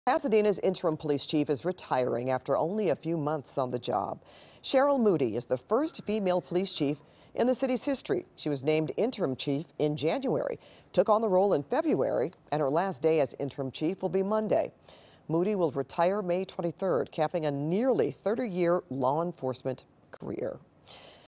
Pasadena's interim police chief is retiring after only a few months on the job. Cheryl Moody is the first female police chief in the city's history. She was named interim chief in January, took on the role in February, and her last day as interim chief will be Monday. Moody will retire May 23rd, capping a nearly 30-year law enforcement career.